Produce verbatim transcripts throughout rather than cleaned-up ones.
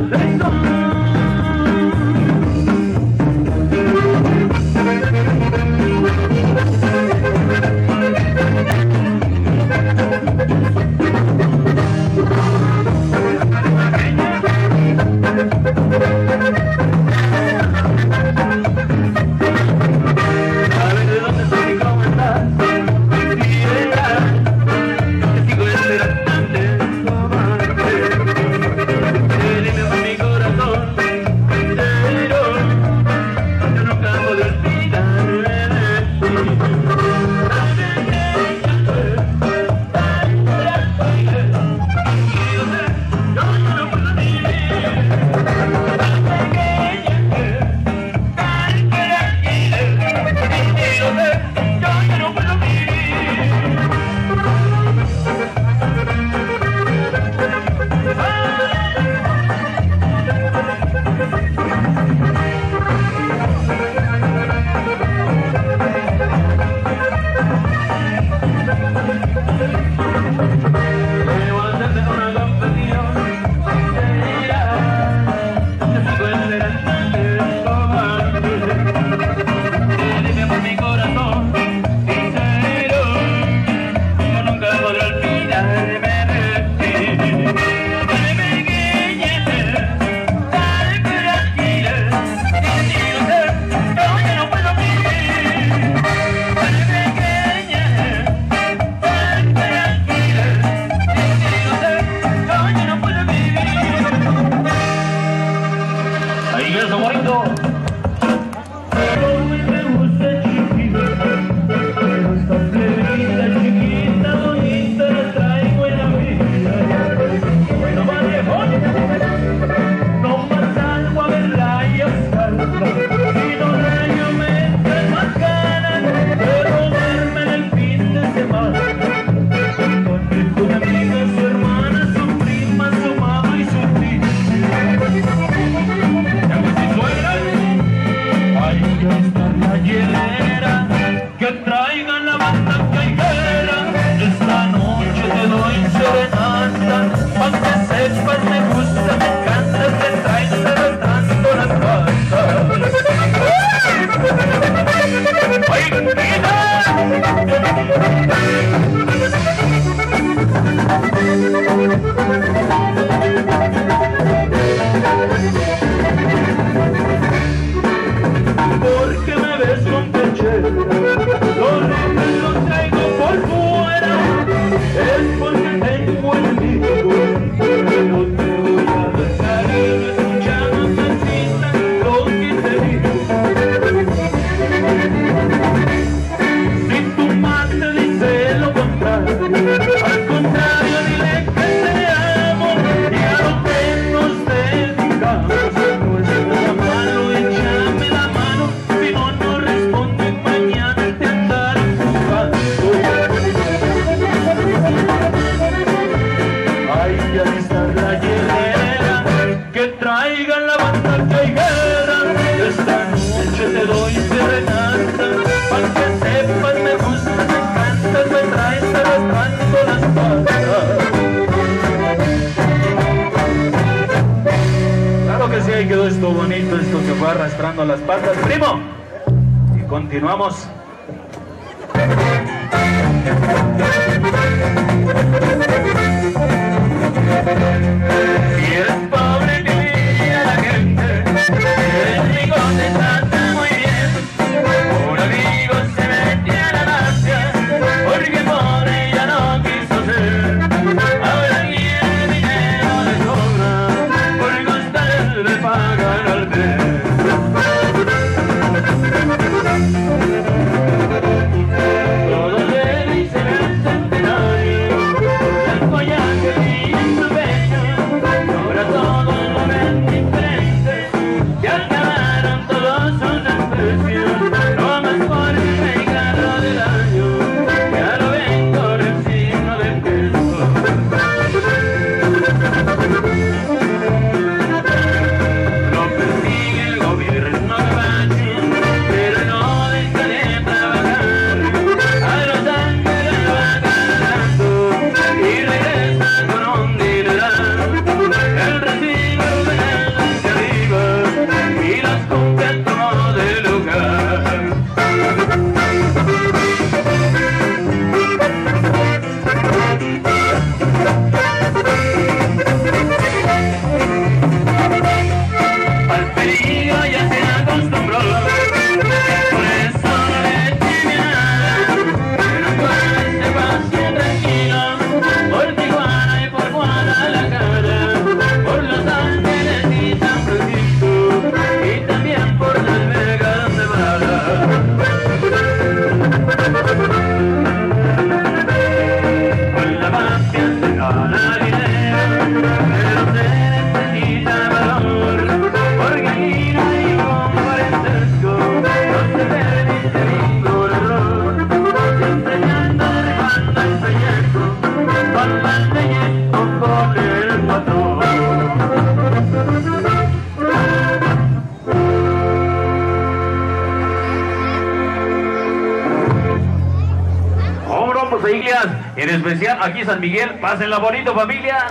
Quedó esto bonito, esto que fue arrastrando las patas, primo, y continuamos. Si eres pobre que vive la gente, si eres rico te trata muy bien, un amigo se mete a la mafia, porque pobre ya no quiso ser, ahora quiere dinero de sobra, por costar le pagan al mes. Todos le dicen el centenario, el follaje y en su pecho, ahora todos lo ven diferente, ya acabaron todos sus desprecios, no más por el regalo del año, ya lo ven con el signo del peso. Lo persigue En especial aquí San Miguel, pásenla bonito, familia.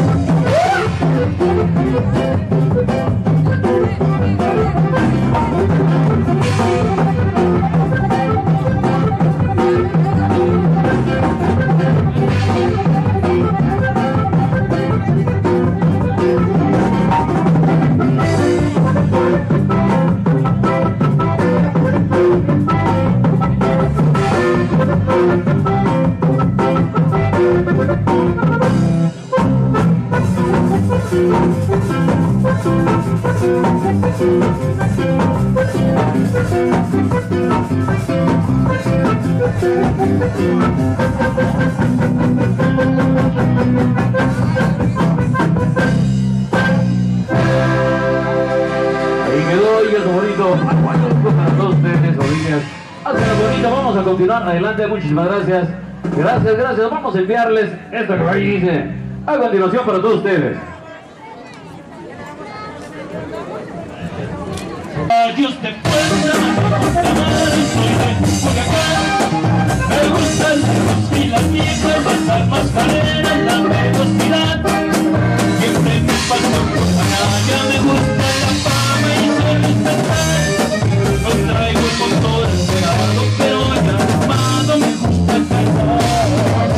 Vamos a continuar adelante, muchísimas gracias. Gracias, gracias. Vamos a enviarles esto que ahí dice a continuación para todos ustedes. Dios te pueda, me gusta el cerro y las viejas, las armas cadenas, la velocidad. Siempre me falta por canalla, me gusta la fama y ser respetar. No traigo el motor alterado, pero ya armado me gusta cantar.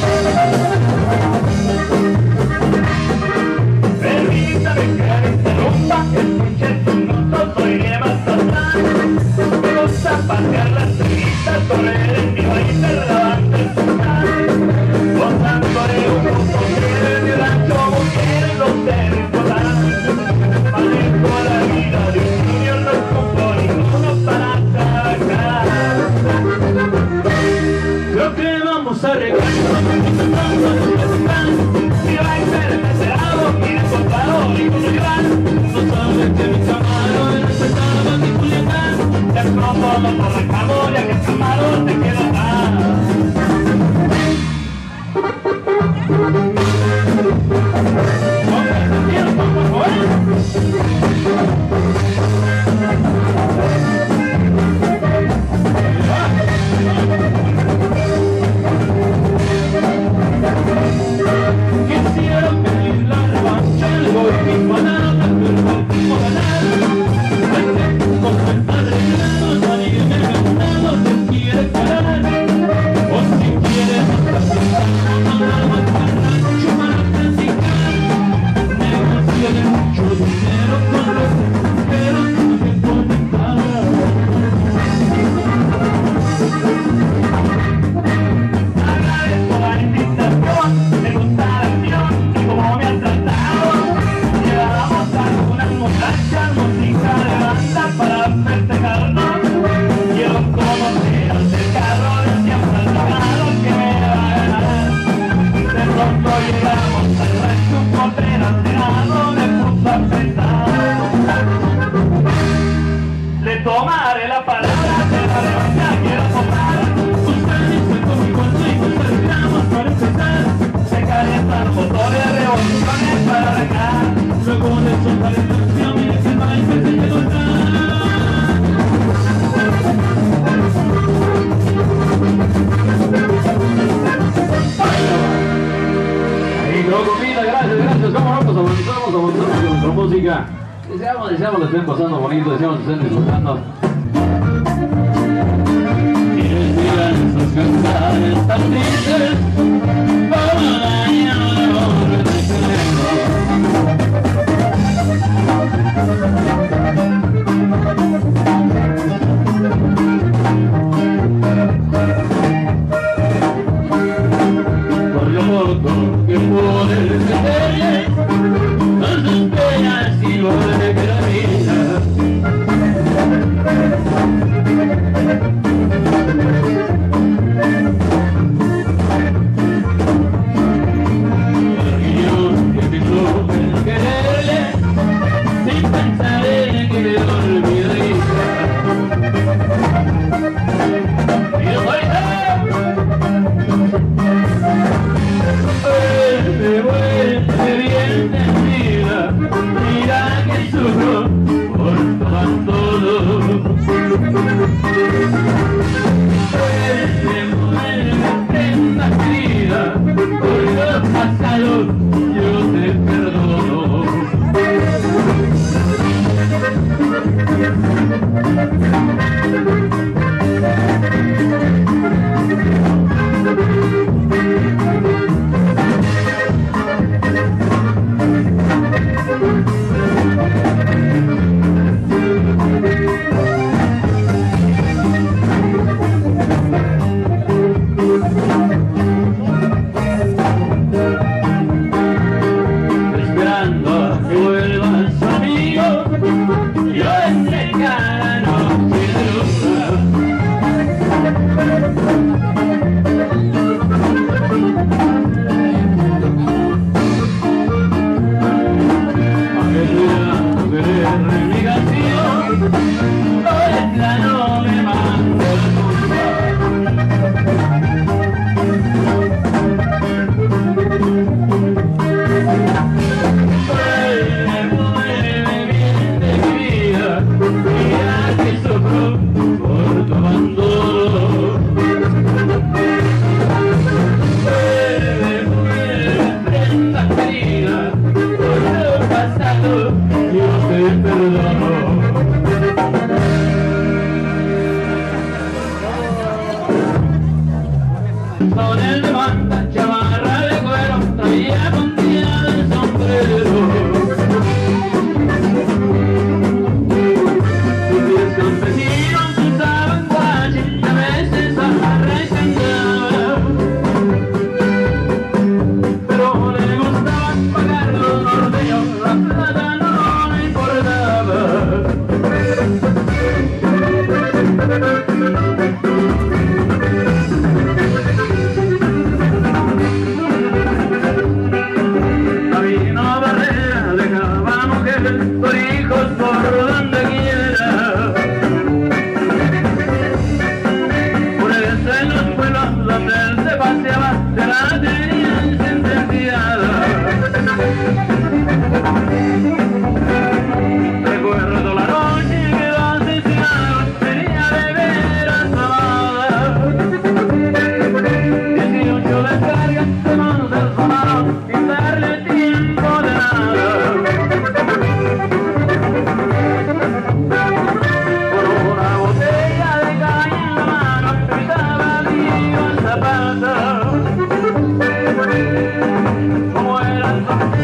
Permítame que me interrumpa, escuche tu nota, soy de Mazatlán. Me gusta pasear las treguitas, correr en mi baile, relevante el sultán. Gozando de un gusto de mi rancho, mujeres, los territoriales. Manejo la vida de un niño, no compro ninguno para trabajar. Creo que vamos a regalar si va a ser meserado, mire contador y con Iván. No sabes que mi camarón es pesado mi Culiacán. Ya como lo correcamos, ya que el camarón te queda acá. Quisiera pedir la revancha, el gol mismo ganar, el mismo ganar. Con el padre ganado, nadie me ha ganado, te quiere parar. O si quieres estar sentado, para rancho para practicar. Negocio de mucho dinero con los extranjeros, no me comentar. Agradezco la invitación, me gusta la acción y como me han tratado. Llevamos algunas muchachas, música de banda para festejarnos. Quiero conocer al del carro de siempre al logrado que me va a ganar. De pronto llegamos al rancho, un Contreras cenado me puso a pensar. Le tomaré la palabra, de la revancha quiero tomar. Ustedes se con mi cuento y con terminamos para empezar. Se calientan motores, revoluciones para arrancar. Luego de soltar el canción, mire que el baile se quedó atrás. Ahí quedó comida, gracias, gracias. Cómo no, pues avanzamos, avanzamos con nuestra música. Deseamos, deseamos que estén pasando bonito, deseamos que estén disfrutando. Quieres mirar esos cantares tan tristes, como daño de hombre de por lo poco que pude defenderle, con sus penas y vuelve que la vida. Y yo que tengo el quererle, sin pensar en que me olvidaría. Y yo soy me vuelve bien.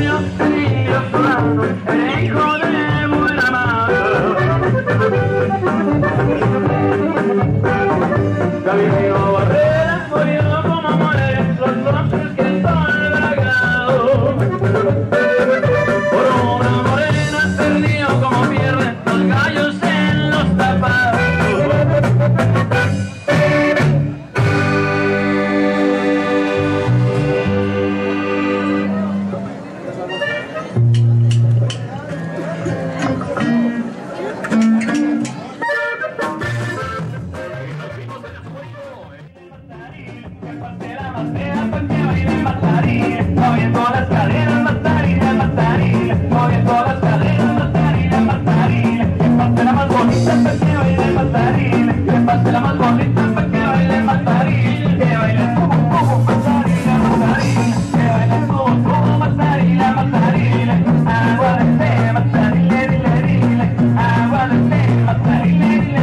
Antonio, el niño solano, el hijo de buena madre. Camino barreras, murió como mueren los hombres que son bragados. Por una morena perdido como pierden los gallos en los tapados. Moviendo las caderas, Matarila, Matarila, moviendo las caderas, Matarila, Matarila, que pase la más bonita pa' que baile Matarila, que pase la más bonita pa' que baile Matarila, que baile como como Matarila, Matarila, que baile como como Matarila, Matarila, agua de té, Matarila, dile, dile, agua de té, Matarila, dile,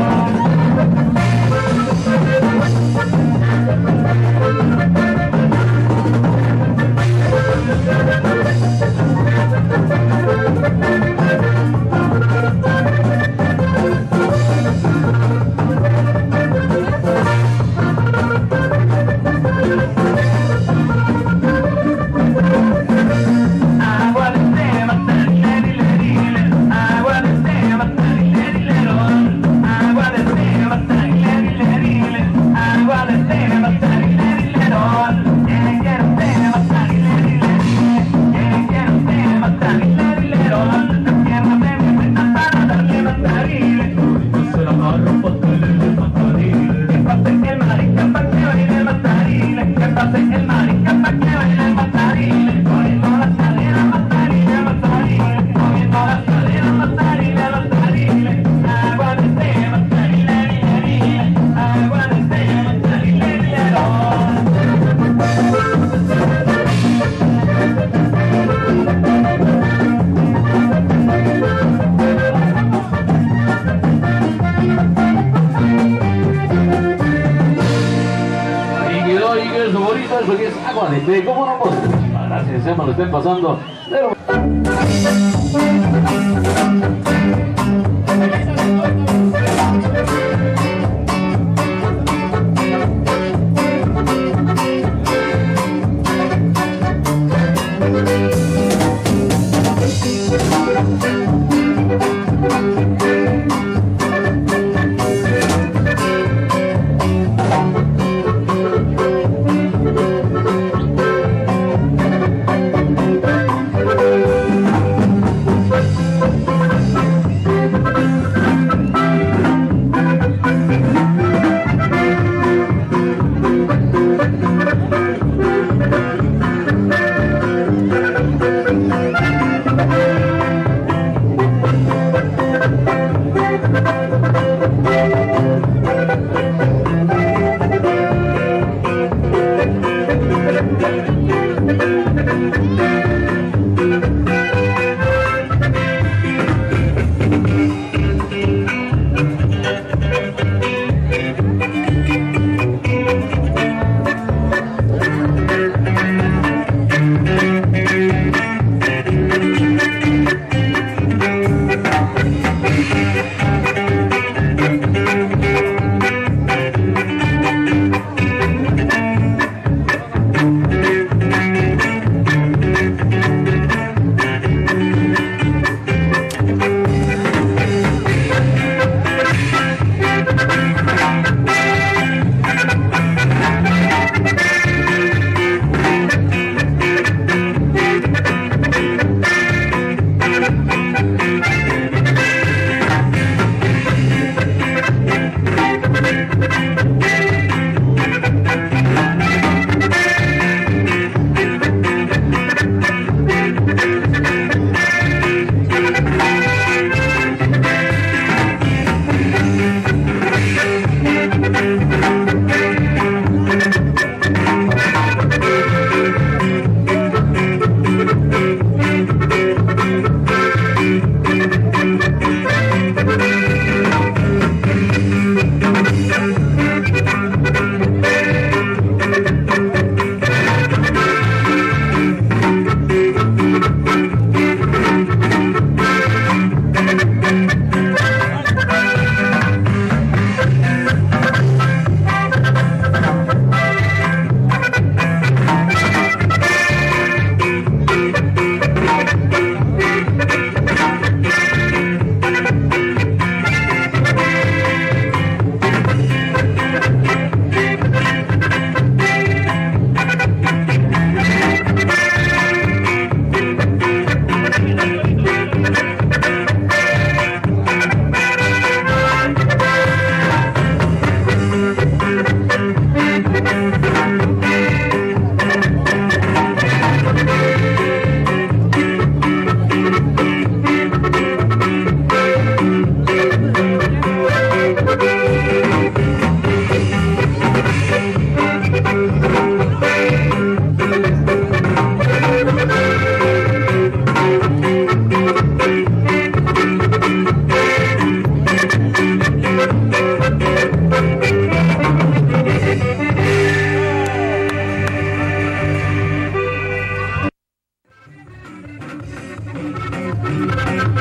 porque es agua de té, ¿cómo no? Pues, gracias, se me lo estén pasando. Pero...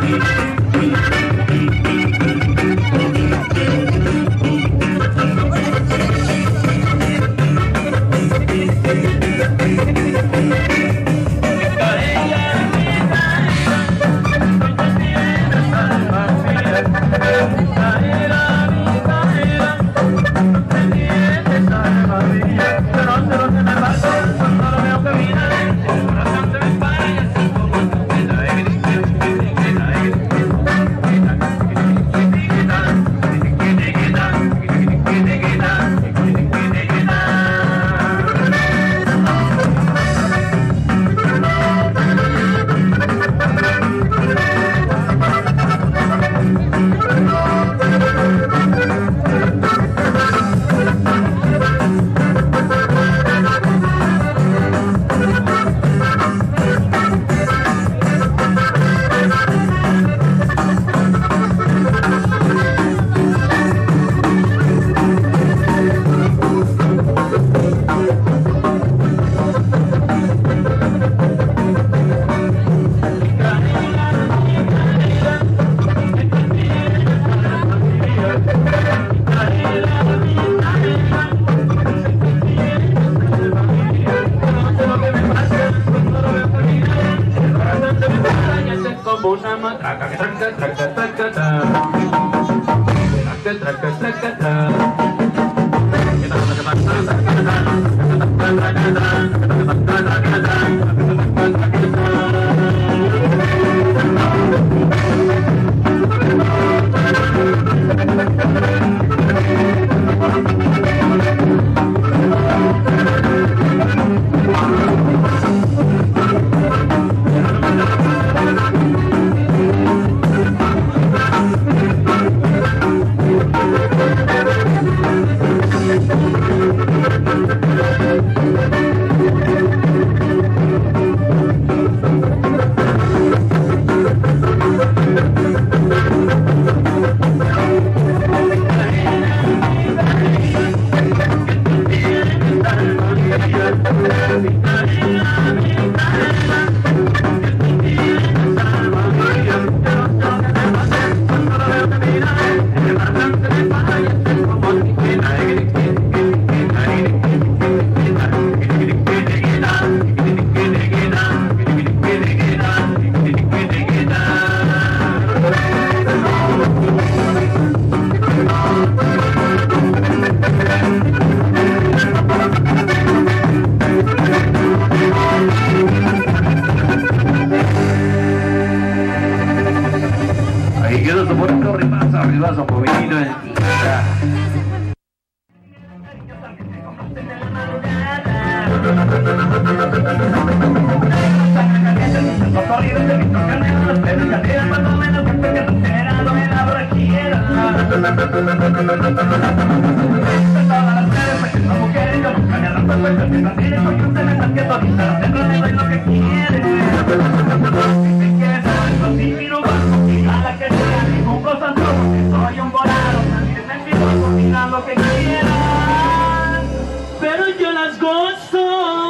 Una matraca que traca, traca, traca, traca, traca, traca, traca. Pero yo las gozo.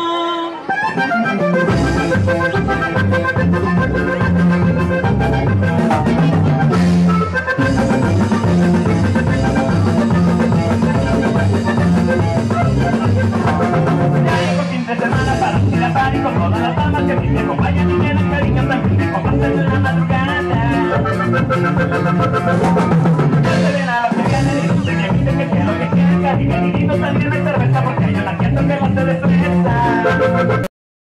Fin de semana para ir a party con todas las damas que a mí me acompañan y me dan cariño también me comparten en la madrugada. Ya se ven a los que vienen y que me dicen que quiero que quieren cariño y también me cerveza porque yo la siento que no se destreza.